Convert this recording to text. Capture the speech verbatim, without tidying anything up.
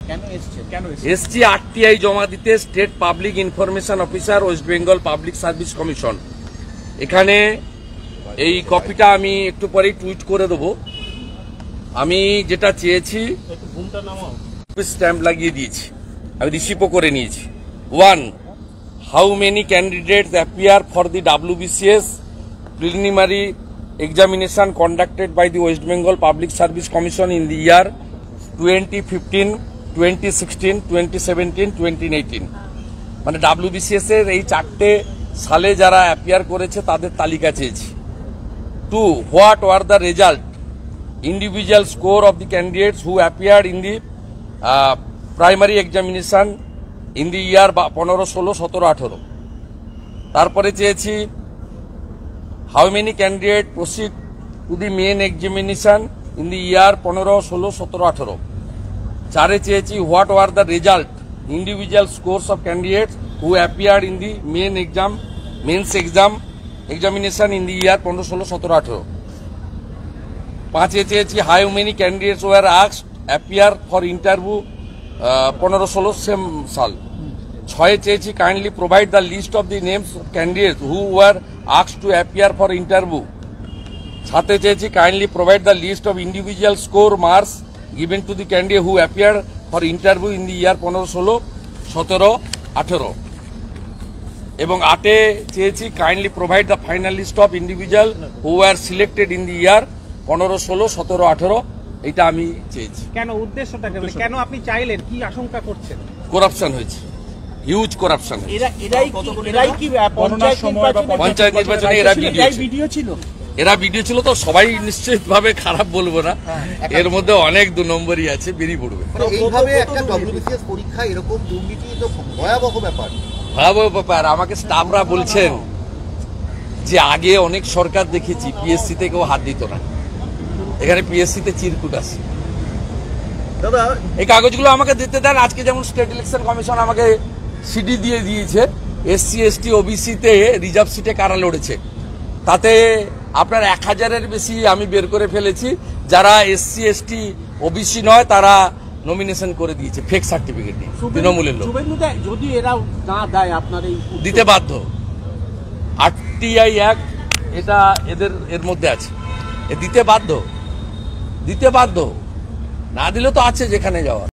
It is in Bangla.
এসছি আরটিআই জমা দিতে, state public information officer, West Bengal public service commission. এখানে এই কপিটা আমি একটু পরেই টুইট করে দেবো। আমি যেটা চেয়েছি স্ট্যাম্প লাগিয়ে দিয়েছি, আমি রিসিভও করে নিয়েছি। One, how many candidates appear for the WBCS preliminary examination conducted by the West Bengal Public Service Commission in the year twenty fifteen, twenty sixteen, twenty seventeen, twenty eighteen মানে ডাব্লিউবিসিএস এর এই চারটে সালে যারা অ্যাপিয়ার করেছে তাদের তালিকা চেয়েছি। Two, what were the result individual score of the candidates who appeared in the primary examination in the year পনেরো ষোলো সতেরো আঠেরো। তারপরে চেয়েছি how many candidates proceed to the main examination in the year পনেরো ষোলো সতেরো আঠেরো। চারে চেয়েছি what were the result individual scores of candidates who appeared in the main exam mains exam examination in the year পনেরো ষোলো সতেরো আঠেরো। পাঁচে চেয়েছি how many candidates were asked appear for interview পনেরো ষোলো সেম সাল। ছয়ে চেয়েছি kindly provide the list of the names of candidates who were asked to appear for interview। সাথে চেয়েছি kindly provide the list of individual score marks given to the candidate who appear for interview in the year পনেরো ষোলো সতেরো আঠেরো। এবং আটে চেয়েছি kindly provide the final list of individual who are selected in the year পনেরো ষোলো সতেরো আঠেরো। এটা আমি চেয়েছি। কেন উদ্দেশ্যটা কেন আপনি চাইলেন, কি আশঙ্কা করছেন? করাপশন হয়েছে, হিউজ করাপশন। পঞ্চায়েত নির্বাচনে এরা ভিডিও ছিল, এরা ভিডিও ছিল তো সবাই নিশ্চিত ভাবে খারাপ বলবো না, এর মধ্যে অনেক দু নম্বরই আছে, বেরিয়ে পড়বে। এইভাবে একটা ডব্লিউবিসিএস পরীক্ষা এরকম দুর্নীতি তো ভয়াবহ ব্যাপার, ভয়াবহ ব্যাপার। আমাকে স্টাফরা বলছেন যে আগে অনেক সরকার দেখেছি পিএসসি তে কেউ হাত দিত না, এখানে পিএসসি তে চিরকুট আছে। দাদা এই কাগজগুলো আমাকে দিতে দেন। আজকে যেমন স্টেট ইলেকশন কমিশন আমাকে সিডি দিয়ে দিয়েছে, এসসি এসটি ওবিসি তে রিজার্ভ সিটে কারা লড়েছে, তাতে আপনার এক হাজারের বেশি আমি বের করে ফেলেছি। যারা এসসি এসটি ওবিসি নয় তারা নমিনেশন করে দিয়েছে ফেক সার্টিফিকেট দিয়ে, তৃণমূলের লোক। যদি এরা না দেয় আপনার এই দিতে বাধ্য। আরটিআই অ্যাক্ট এটা এদের এর মধ্যে আছে, দিতে বাধ্য, দিতে বাধ্য। না দিলে তো আছে যেখানে যাওয়া।